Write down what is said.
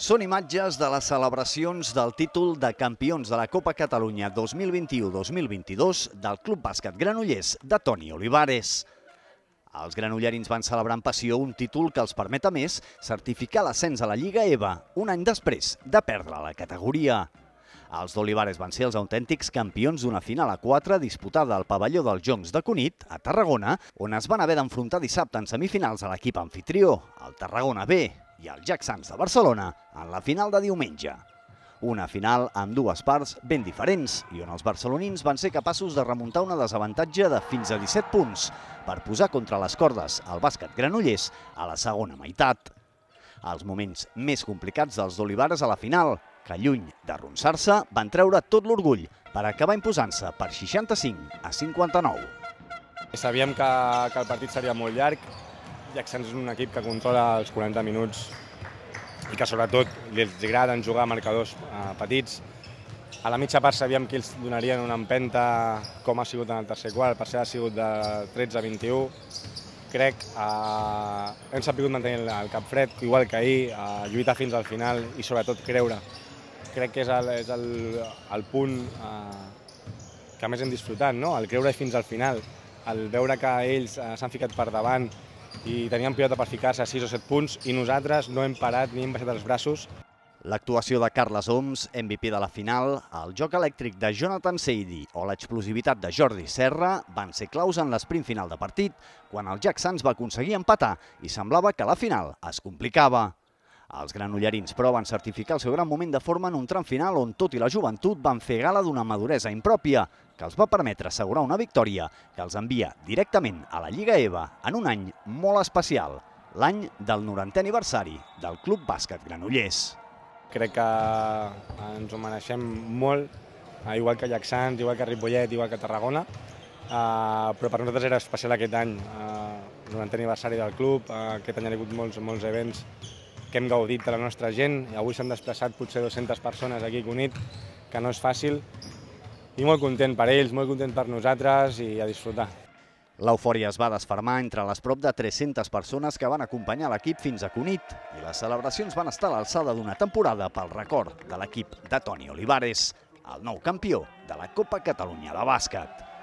Són imatges de les celebracions del títol de campions de la Copa Catalunya 2021-2022 del Club Bàsquet Granollers de Toni Olivares. Els granollerins van celebrar amb passió un títol que els permet, a més, certificar l'ascens a la Lliga EVA un any després de perdre la categoria. Els d'Olivares van ser els autèntics campions d'una final a 4 disputada al pavelló dels Joncs de Cunit, a Tarragona, on es van haver d'enfrontar dissabte en semifinals a l'equip anfitrió, el Tarragona B, i el Jack Sants de Barcelona en la final de diumenge. Una final amb dues parts ben diferents i on els barcelonins van ser capaços de remuntar una desavantatge de fins a 17 punts per posar contra les cordes el bàsquet granollers a la segona meitat. Els moments més complicats dels d'Olivares a la final, que lluny d'arronsar-se, van treure tot l'orgull per acabar imposant-se per 65 a 59. Sabíem que el partit seria molt llarg. Jack Sants és un equip que controla els 40 minuts i que sobretot els agraden jugar a marcadors petits. A la mitja part sabíem que ells donarien una empenta com ha sigut en el tercer quart, per ser ha sigut de 13 a 21. Crec que hem sabut mantenir el cap fred, igual que ahir, lluitar fins al final i sobretot creure. Crec que és el punt que més hem disfrutat, no? El creure fins al final, el veure que ells s'han ficat per davant i tenien pilota per ficar-se a 6 o 7 punts i nosaltres no hem parat ni hem baixat els braços. L'actuació de Carles Oms, MVP de la final, el joc elèctric de Jonathan Seidi o l'explosivitat de Jordi Serra van ser claus en l'esprint final de partit, quan el Jack Sants va aconseguir empatar i semblava que la final es complicava. Els granollerins, però, van certificar el seu gran moment de forma en un tram final on tot i la joventut van fer gala d'una maduresa impròpia que els va permetre assegurar una victòria que els envia directament a la Lliga EVA en un any molt especial, l'any del 90è aniversari del Club Bàsquet Granollers. Crec que ens ho mereixem molt, igual que Jack Sants, igual que Ripollet, igual que Tarragona, però per nosaltres era especial aquest any, el 90è aniversari del club. Aquest any hi ha hagut molts events que hem gaudit de la nostra gent, i avui s'han desplaçat potser 200 persones aquí a Cunit, que no és fàcil, i molt content per ells, molt content per nosaltres i a disfrutar. L'eufòria es va desfermar entre les prop de 300 persones que van acompanyar l'equip fins a Cunit i les celebracions van estar a l'alçada d'una temporada pel record de l'equip de Toni Olivares, el nou campió de la Copa Catalunya de bàsquet.